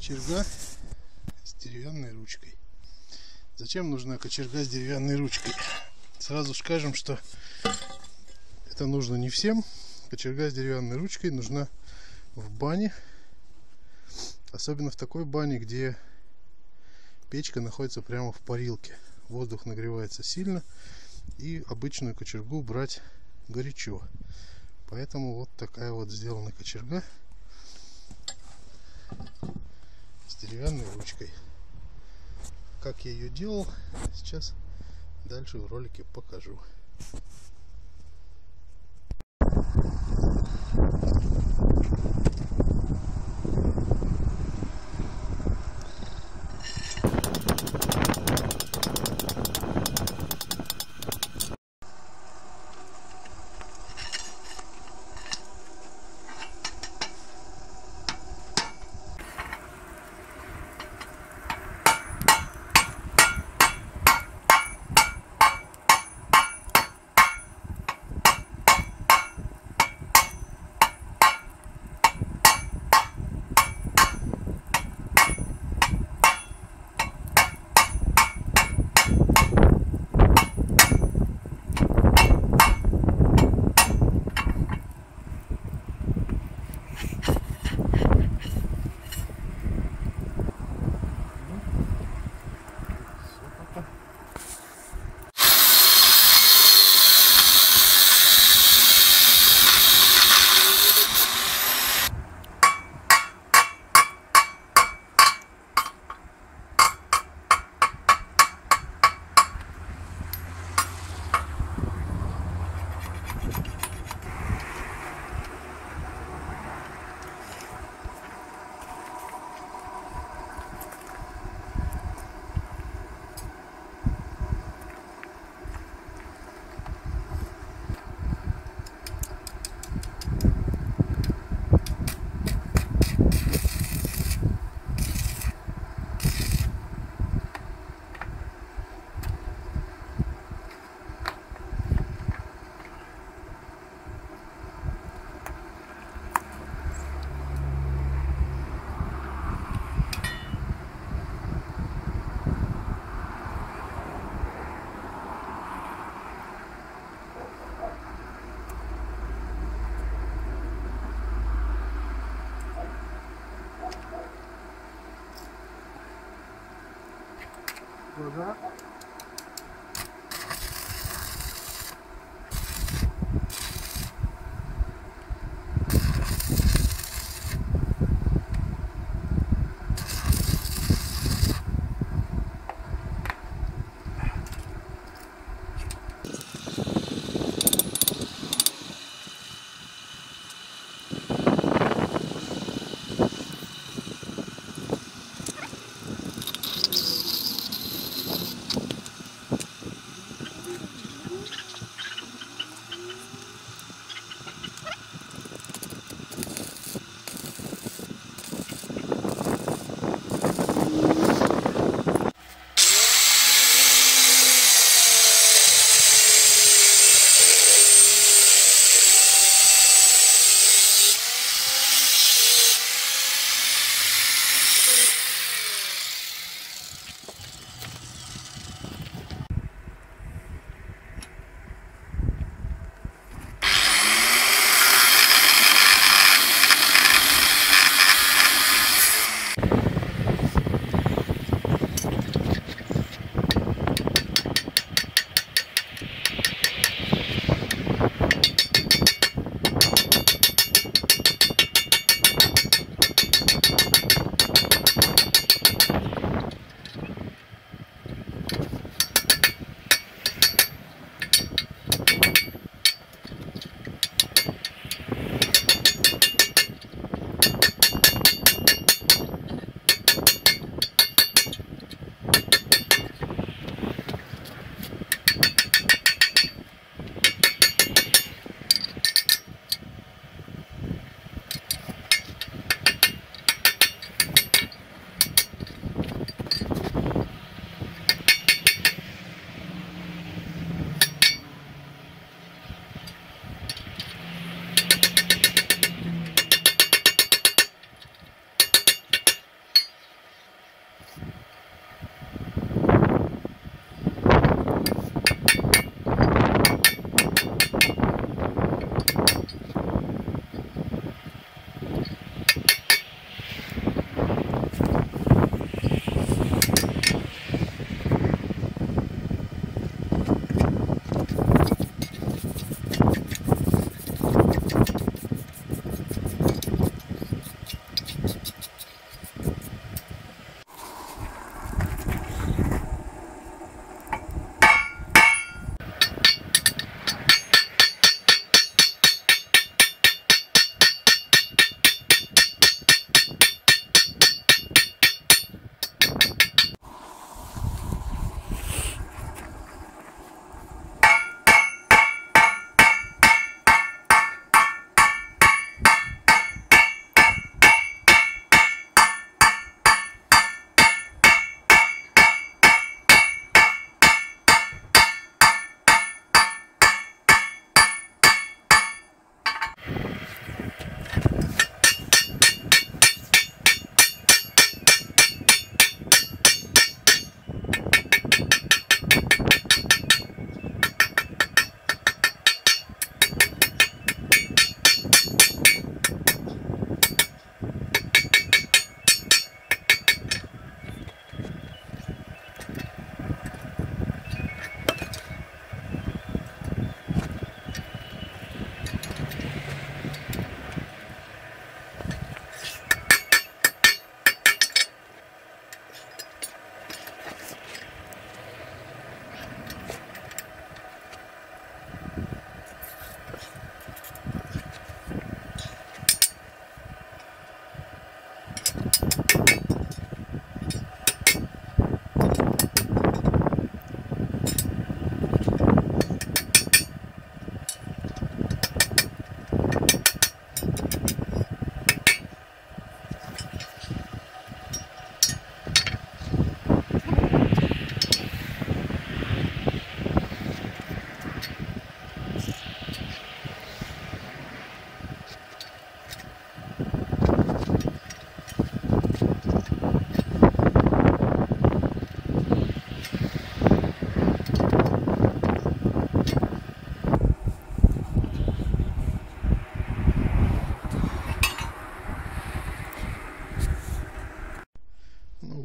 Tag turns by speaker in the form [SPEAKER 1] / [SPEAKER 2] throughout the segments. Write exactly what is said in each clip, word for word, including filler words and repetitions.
[SPEAKER 1] кочерга с деревянной ручкой. Зачем нужна кочерга с деревянной ручкой? Сразу скажем, что это нужно не всем. Кочерга с деревянной ручкой нужна в бане, особенно в такой бане, где печка находится прямо в парилке. Воздух нагревается сильно, и обычную кочергу брать горячо. Поэтому вот такая вот сделана кочерга с деревянной ручкой. Как я ее делал, сейчас дальше в ролике покажу. Глаза.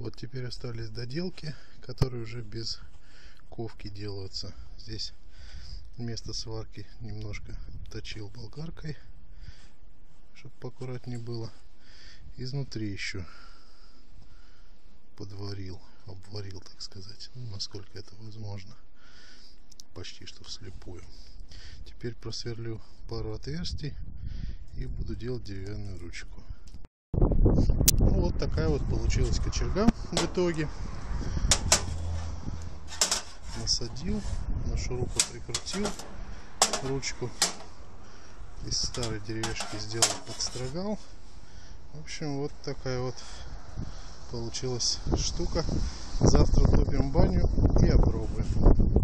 [SPEAKER 1] Вот теперь остались доделки, которые уже без ковки делаются. Здесь вместо сварки немножко точил болгаркой, чтобы поаккуратнее было. Изнутри еще подварил, обварил, так сказать, насколько это возможно, почти что вслепую. Теперь просверлю пару отверстий и буду делать деревянную ручку. Ну, вот такая вот получилась кочерга в итоге. Насадил, на шурупы прикрутил ручку, из старой деревяшки сделал, подстрогал. В общем, вот такая вот получилась штука. Завтра топим баню и опробуем.